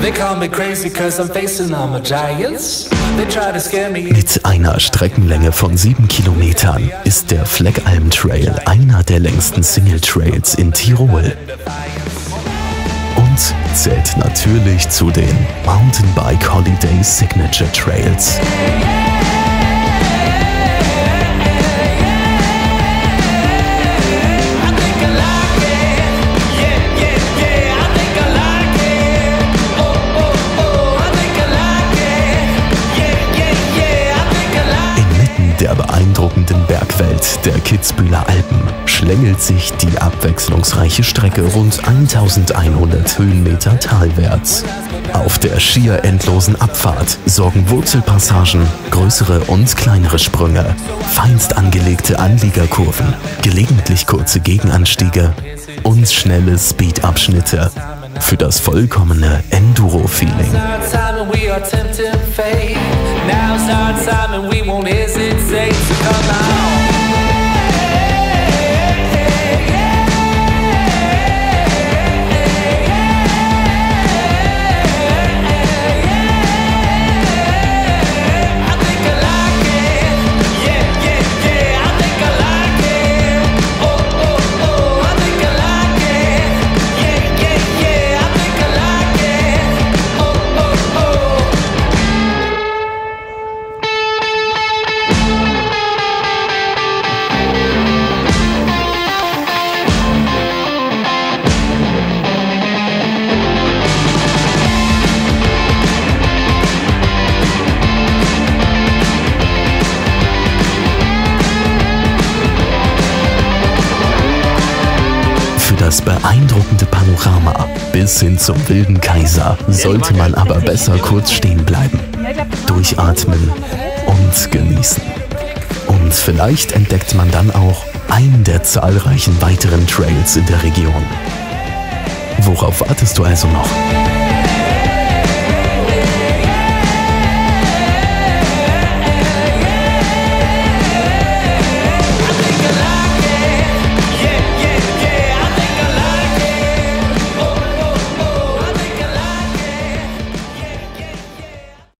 Mit einer Streckenlänge von 7 Kilometern ist der Fleckalm Trail einer der längsten Single Trails in Tirol. Und zählt natürlich zu den Mountainbike Holiday Signature Trails. Der beeindruckenden Bergwelt der Kitzbüheler Alpen schlängelt sich die abwechslungsreiche Strecke rund 1100 Höhenmeter talwärts. Auf der schier endlosen Abfahrt sorgen Wurzelpassagen, größere und kleinere Sprünge, feinst angelegte Anliegerkurven, gelegentlich kurze Gegenanstiege und schnelle Speed-Abschnitte für das vollkommene Enduro-Feeling. Now's our time and we won't hesitate to come out. Das beeindruckende Panorama bis hin zum Wilden Kaiser sollte man aber besser kurz stehen bleiben, durchatmen und genießen. Und vielleicht entdeckt man dann auch einen der zahlreichen weiteren Trails in der Region. Worauf wartest du also noch?